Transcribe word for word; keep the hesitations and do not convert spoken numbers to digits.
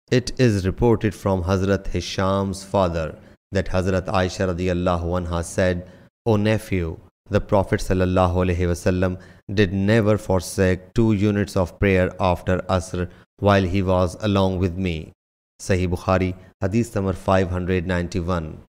It is reported from Hazrat Hisham's father that Hazrat Aisha radiallahu anha said, "O nephew, the Prophet sallallahu alaihi wasallam did never forsake two units of prayer after Asr while he was along with me." Sahih Bukhari, Hadith number five hundred ninety-one.